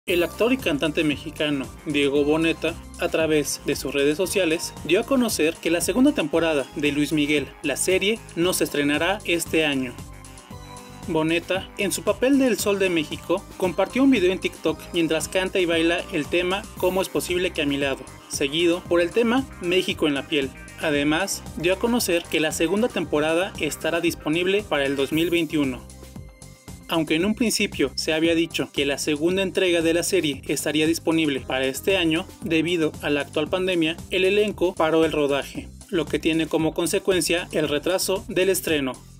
El actor y cantante mexicano Diego Boneta, a través de sus redes sociales, dio a conocer que la segunda temporada de Luis Miguel, la serie, no se estrenará este año. Boneta, en su papel de El Sol de México, compartió un video en TikTok mientras canta y baila el tema ¿Cómo es posible que a mi lado?, seguido por el tema México en la piel. Además, dio a conocer que la segunda temporada estará disponible para el 2021. Aunque en un principio se había dicho que la segunda entrega de la serie estaría disponible para este año, debido a la actual pandemia, el elenco paró el rodaje, lo que tiene como consecuencia el retraso del estreno.